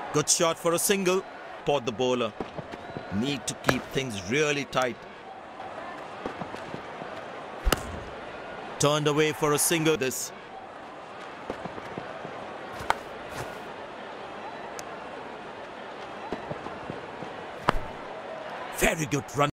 Good shot for a single. Spot the bowler. Need to keep things really tight. Turned away for a single. This. Very good run.